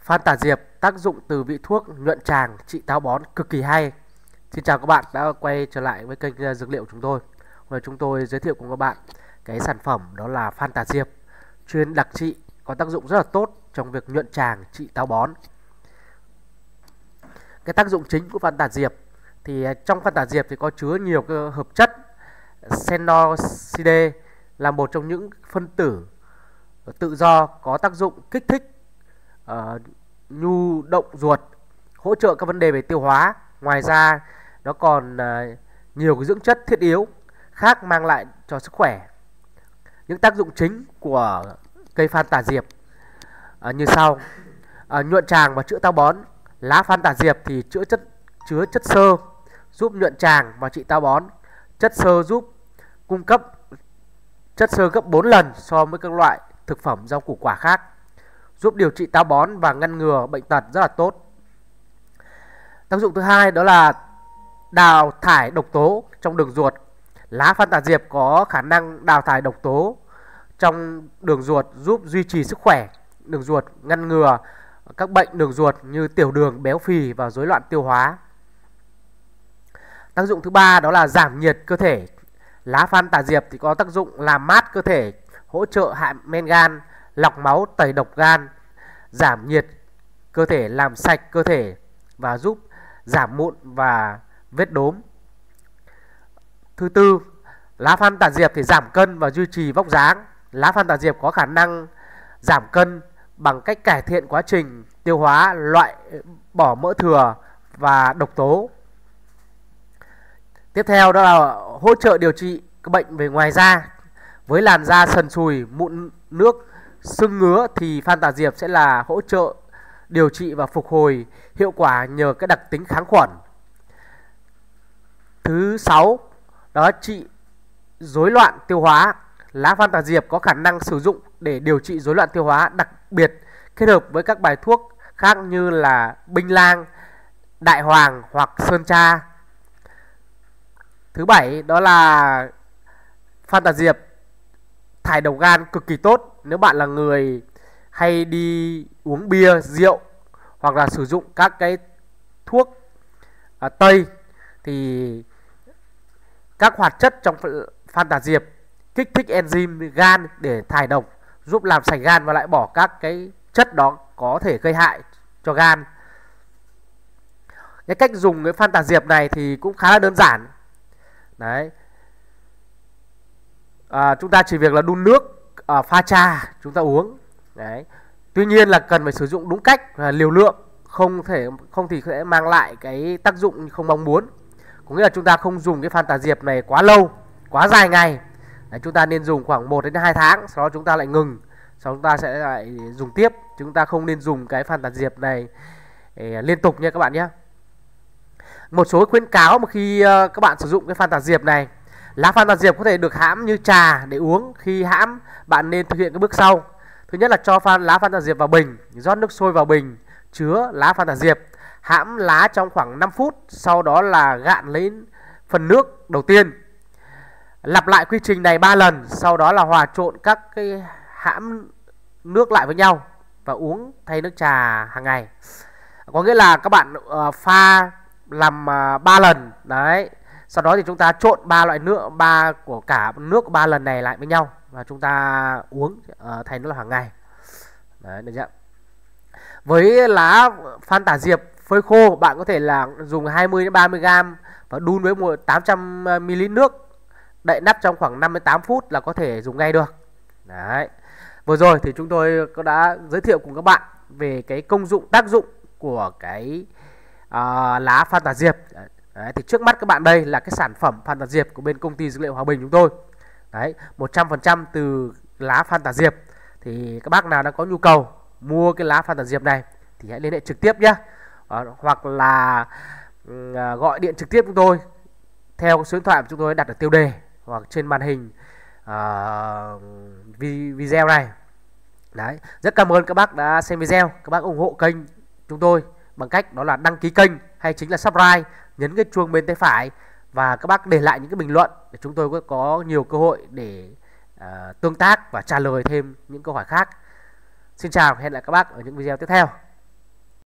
Phan tả diệp tác dụng từ vị thuốc nhuận tràng trị táo bón cực kỳ hay. Xin chào các bạn đã quay trở lại với kênh dược liệu chúng tôi. Hôm nay chúng tôi giới thiệu cùng các bạn cái sản phẩm đó là Phan tả diệp, chuyên đặc trị, có tác dụng rất là tốt trong việc nhuận tràng trị táo bón. Cái tác dụng chính của Phan tả diệp thì trong Phan tả diệp thì có chứa nhiều cái hợp chất Xenocide, là một trong những phân tử tự do có tác dụng kích thích nhu động ruột, hỗ trợ các vấn đề về tiêu hóa. Ngoài ra nó còn nhiều cái dưỡng chất thiết yếu khác mang lại cho sức khỏe. Những tác dụng chính của cây Phan tả diệp như sau: nhuận tràng và chữa táo bón. Lá Phan tả diệp thì chứa chất xơ, giúp nhuận tràng và trị táo bón. Chất xơ giúp cung cấp chất xơ gấp 4 lần so với các loại thực phẩm rau củ quả khác, giúp điều trị táo bón và ngăn ngừa bệnh tật rất là tốt. Tác dụng thứ hai đó là đào thải độc tố trong đường ruột. Lá Phan tả diệp có khả năng đào thải độc tố trong đường ruột, giúp duy trì sức khỏe đường ruột, ngăn ngừa các bệnh đường ruột như tiểu đường, béo phì và rối loạn tiêu hóa. Tác dụng thứ ba đó là giảm nhiệt cơ thể. Lá Phan tả diệp thì có tác dụng làm mát cơ thể, hỗ trợ hạ men gan, lọc máu, tẩy độc gan, giảm nhiệt cơ thể, làm sạch cơ thể và giúp giảm mụn và vết đốm. Thứ tư, lá Phan tả diệp thì giảm cân và duy trì vóc dáng. Lá Phan tả diệp có khả năng giảm cân bằng cách cải thiện quá trình tiêu hóa, loại bỏ mỡ thừa và độc tố. Tiếp theo đó là hỗ trợ điều trị các bệnh về ngoài da. Với làn da sần sùi, mụn nước, sưng ngứa thì Phan tả diệp sẽ là hỗ trợ điều trị và phục hồi hiệu quả nhờ cái đặc tính kháng khuẩn. Thứ sáu, đó trị rối loạn tiêu hóa. Lá Phan tả diệp có khả năng sử dụng để điều trị rối loạn tiêu hóa, đặc biệt kết hợp với các bài thuốc khác như là binh lang, đại hoàng hoặc sơn tra. Thứ bảy, đó là Phan tả diệp thải độc gan cực kỳ tốt. Nếu bạn là người hay đi uống bia, rượu hoặc là sử dụng các cái thuốc tây thì các hoạt chất trong Phan tả diệp kích thích enzyme gan để thải độc, giúp làm sạch gan và loại bỏ các cái chất đó có thể gây hại cho gan. Cái cách dùng cái Phan tả diệp này thì cũng khá là đơn giản. Đấy. Chúng ta chỉ việc là đun nước, pha trà chúng ta uống. Đấy. Tuy nhiên là cần phải sử dụng đúng cách, liều lượng, không thì sẽ mang lại cái tác dụng không mong muốn. Có nghĩa là chúng ta không dùng cái Phan tả diệp này quá lâu, quá dài ngày. Đấy, chúng ta nên dùng khoảng 1 đến 2 tháng, sau đó chúng ta lại ngừng, sau đó chúng ta sẽ lại dùng tiếp. Chúng ta không nên dùng cái Phan tả diệp này liên tục nha các bạn nhé. Một số khuyến cáo mà khi các bạn sử dụng cái Phan tả diệp này: lá Phan tả diệp có thể được hãm như trà để uống. Khi hãm, bạn nên thực hiện các bước sau. Thứ nhất là cho lá Phan tả diệp vào bình, rót nước sôi vào bình chứa lá Phan tả diệp, hãm lá trong khoảng 5 phút, sau đó là gạn lấy phần nước đầu tiên. Lặp lại quy trình này 3 lần, sau đó là hòa trộn các cái hãm nước lại với nhau và uống thay nước trà hàng ngày. Có nghĩa là các bạn pha làm 3 lần đấy. Sau đó thì chúng ta trộn 3 loại nước, của cả nước 3 lần này lại với nhau và chúng ta uống thành nước hàng ngày. Đấy, được chưa? Với lá Phan tả diệp phơi khô, bạn có thể là dùng 20 đến 30 g và đun với 800 ml nước, đậy nắp trong khoảng 5 đến 8 phút là có thể dùng ngay được. Đấy. Vừa rồi thì chúng tôi có đã giới thiệu cùng các bạn về cái công dụng, tác dụng của cái lá Phan tả diệp. Đấy, thì trước mắt các bạn đây là cái sản phẩm Phan tả diệp của bên công ty dược liệu Hòa Bình chúng tôi. Đấy, 100% từ lá Phan tả diệp. Thì các bác nào đang có nhu cầu mua cái lá Phan tả diệp này thì hãy liên hệ trực tiếp nhé, hoặc là gọi điện trực tiếp chúng tôi theo số điện thoại mà chúng tôi đặt ở tiêu đề hoặc trên màn hình video này. Đấy, rất cảm ơn các bác đã xem video. Các bác ủng hộ kênh chúng tôi bằng cách đó là đăng ký kênh hay chính là subscribe, nhấn cái chuông bên tay phải và các bác để lại những cái bình luận để chúng tôi có nhiều cơ hội để tương tác và trả lời thêm những câu hỏi khác. Xin chào, hẹn lại các bác ở những video tiếp theo.